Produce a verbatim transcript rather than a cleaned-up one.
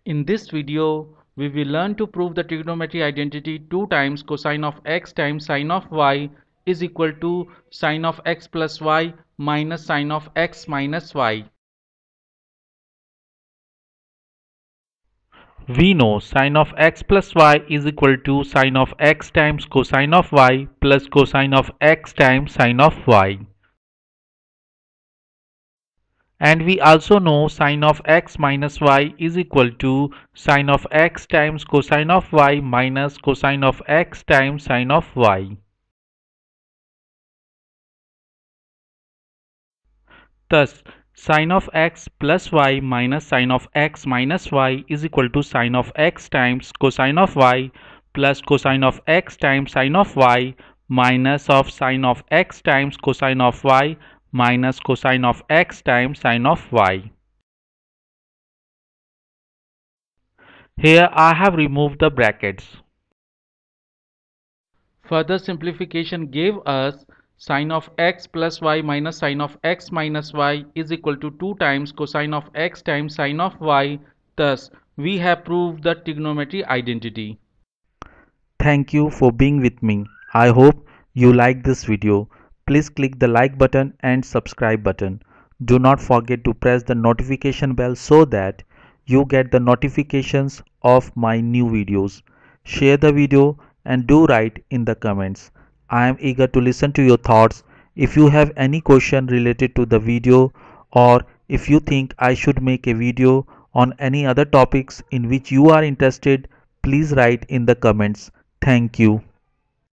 In this video, we will learn to prove the trigonometry identity two times cosine of x times sine of y is equal to sine of x plus y minus sine of x minus y. We know sine of x plus y is equal to sine of x times cosine of y plus cosine of x times sine of y. And we also know sine of x minus y is equal to sine of x times cosine of y minus cosine of x times sine of y. Thus, sine of x plus y minus sine of x minus y is equal to sine of x times cosine of y plus cosine of x times sine of y minus of sine of x times cosine of y minus cosine of x times sine of y. Here I have removed the brackets. Further simplification gave us sine of x plus y minus sine of x minus y is equal to two times cosine of x times sine of y. Thus, we have proved the trigonometry identity. Thank you for being with me. I hope you like this video. Please click the like button and subscribe button. Do not forget to press the notification bell so that you get the notifications of my new videos. Share the video and do write in the comments. I am eager to listen to your thoughts. If you have any question related to the video, or if you think I should make a video on any other topics in which you are interested, please write in the comments. Thank you.